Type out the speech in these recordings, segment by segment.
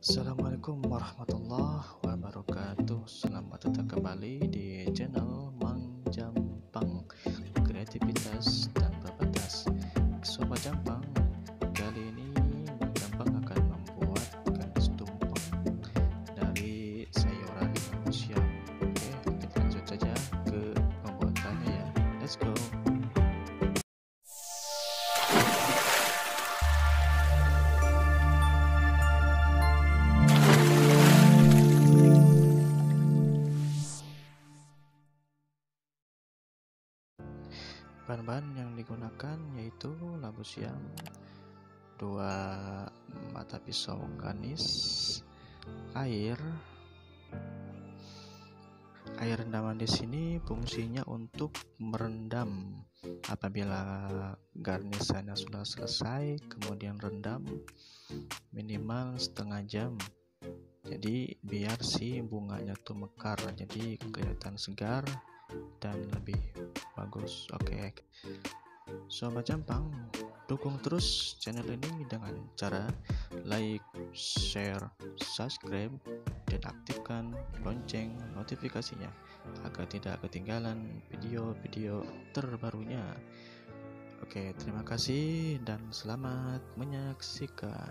Assalamualaikum warahmatullahi wabarakatuh. Selamat datang kembali di channel Mang Jampang, kreativitas tanpa batas. Sobat Jampang, kali ini Mang Jampang akan membuat garis tumpeng dari sayuran siap. Oke, kita lanjut saja ke pembuatannya ya. Let's go. Bahan-bahan yang digunakan yaitu labu siam, 2 mata pisau ganis, air rendaman di sini fungsinya untuk merendam apabila garnisannya sudah selesai, kemudian rendam minimal setengah jam. Jadi biar si bunganya tuh mekar, jadi kelihatan segar dan lebih bagus. Oke, Sobat Jampang, dukung terus channel ini dengan cara like, share, subscribe, dan aktifkan lonceng notifikasinya agar tidak ketinggalan video-video terbarunya. Oke, terima kasih dan selamat menyaksikan.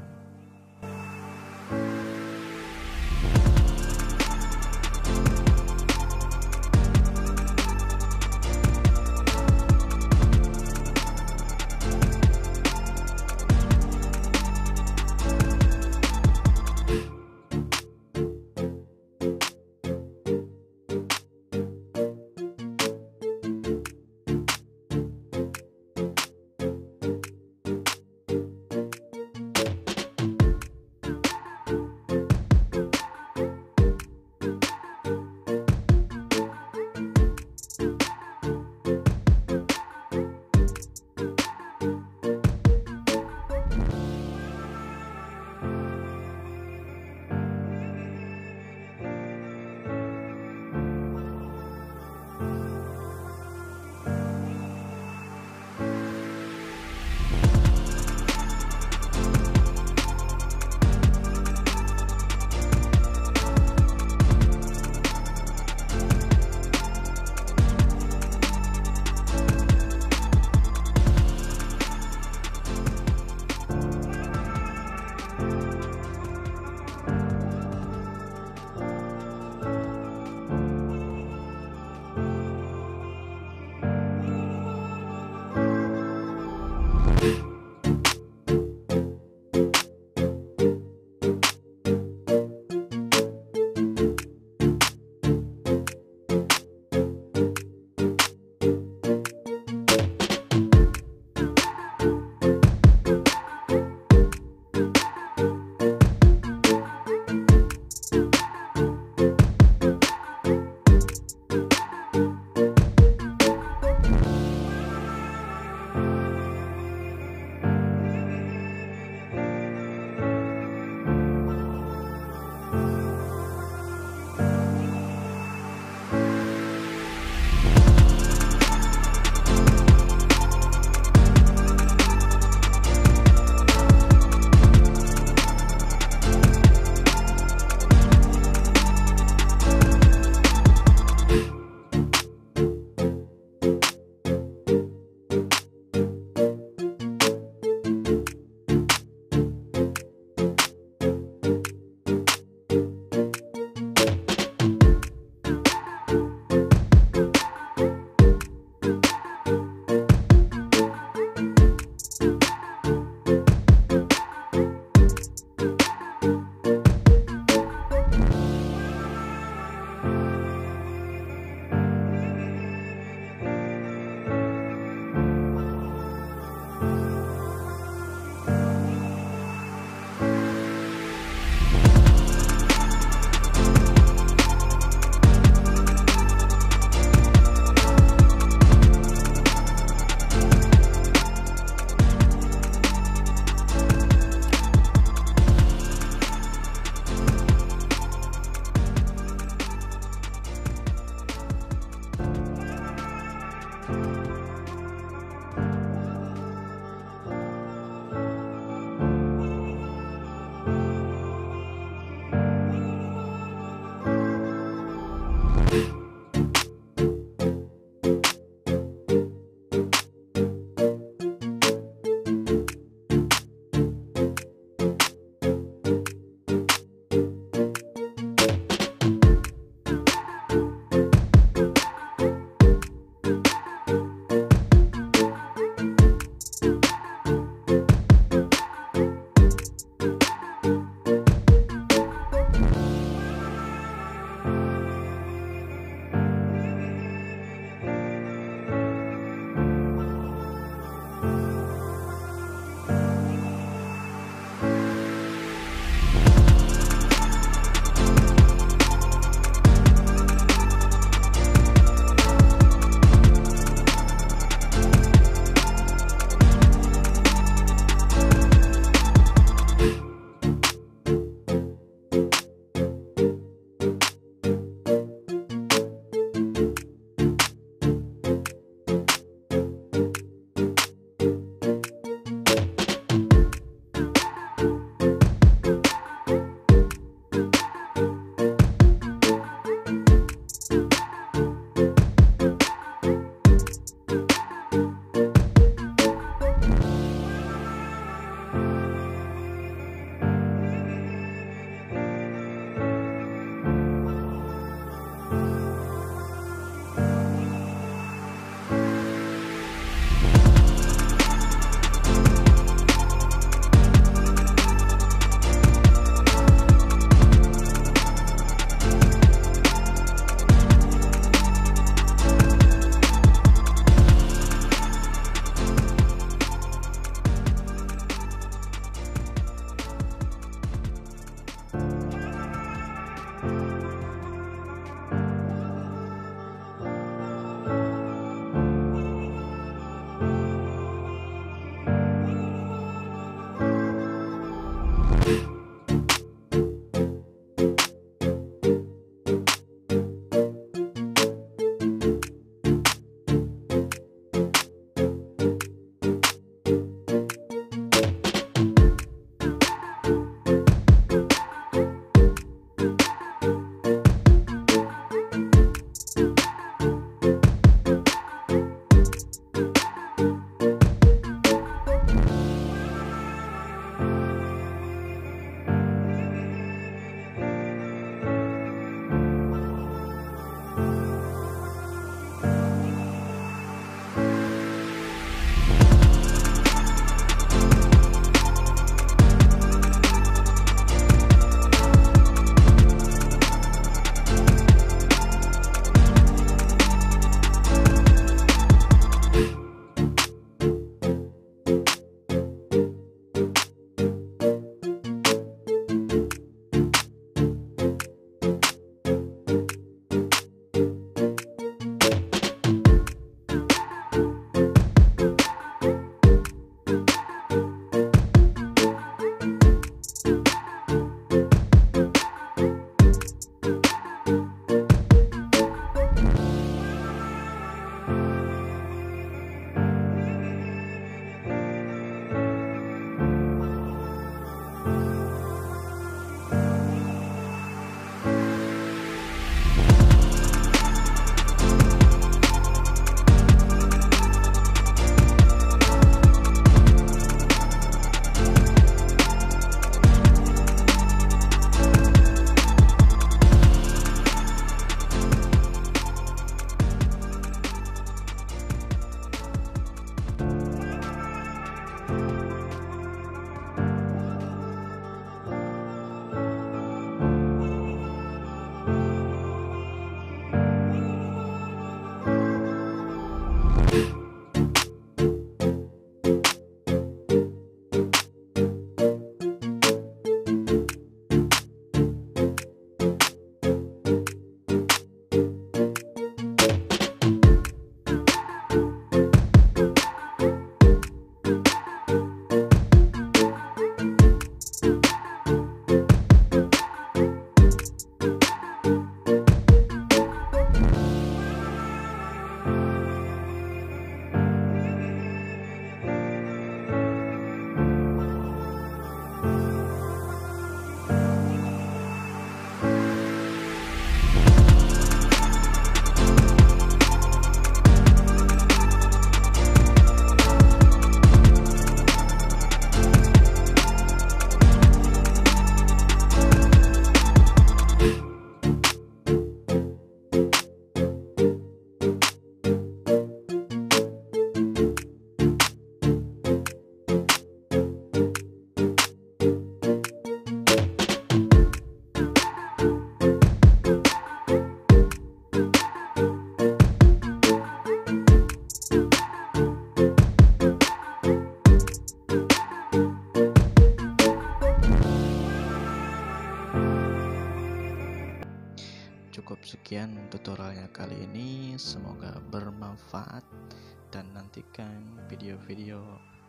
Cukup sekian tutorialnya kali ini, semoga bermanfaat dan nantikan video-video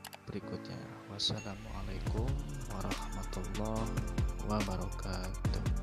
berikutnya. Wassalamualaikum warahmatullahi wabarakatuh.